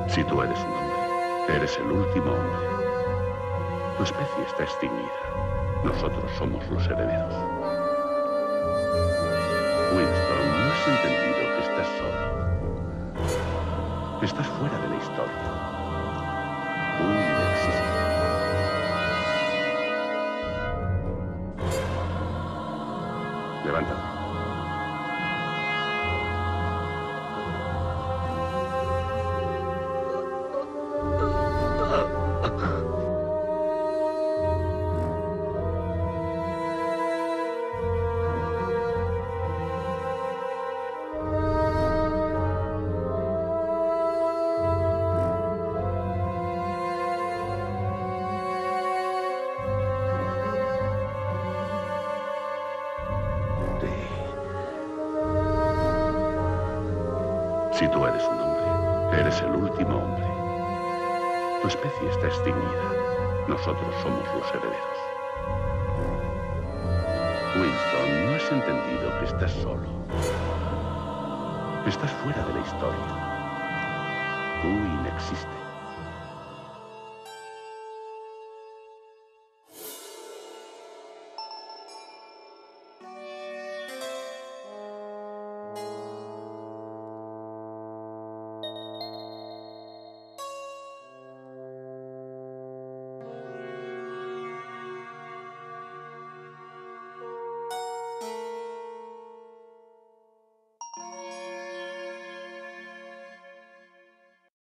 Si tú eres un hombre, eres el último hombre. Tu especie está extinguida. Nosotros somos los herederos. Winston, no has entendido que estás solo. Estás fuera de la historia. Tú no existes. Levántate. Si tú eres un hombre, eres el último hombre. Tu especie está extinguida. Nosotros somos los herederos. Winston, no has entendido que estás solo. Estás fuera de la historia. Tú inexistes.